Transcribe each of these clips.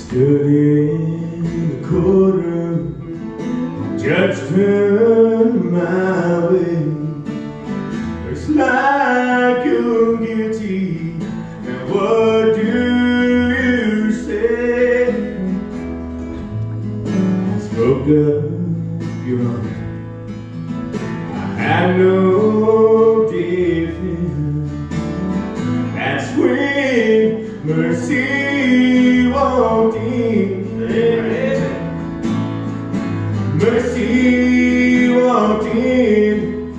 Stood in the courtroom, judge turned my way. Looks like you're guilty, now what do you say? I spoke up, Your Honor, I had no defense. That's when mercy walked in. Mercy walked in,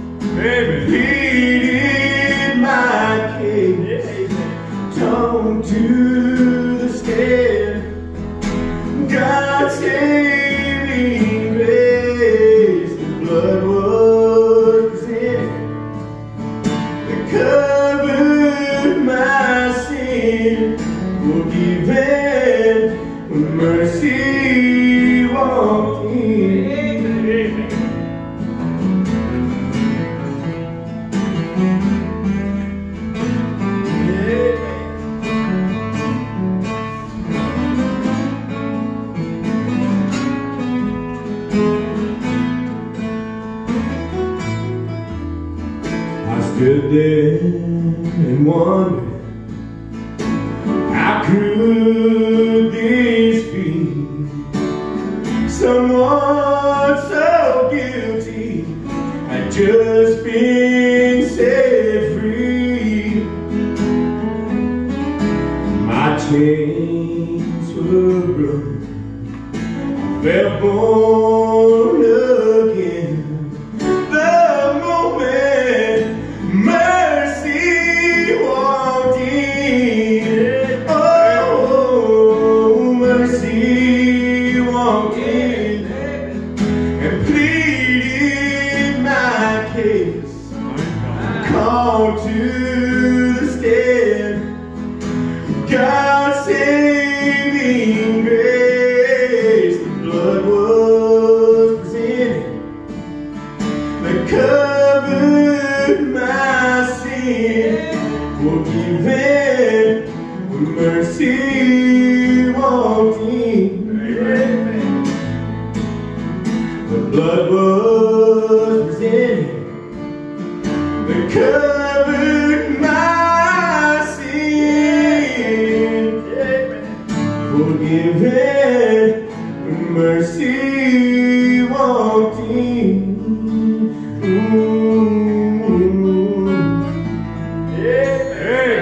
pleaded my case, tongue to the scale. God saving grace, the blood was presented that covered my sin, forgiven when mercy walked in. I stood there and wondered, how could this be? Someone so guilty had just been set free. My chains were broken, I felt born again. The moment mercy walked in, oh, mercy walked in and pleaded my case, called to the stand. God saving grace, the blood was presented that covered my sin, forgiven when mercy walked in. The blood was presented that covered my sin, forgiven when mercy walked in. Ooh. Yeah.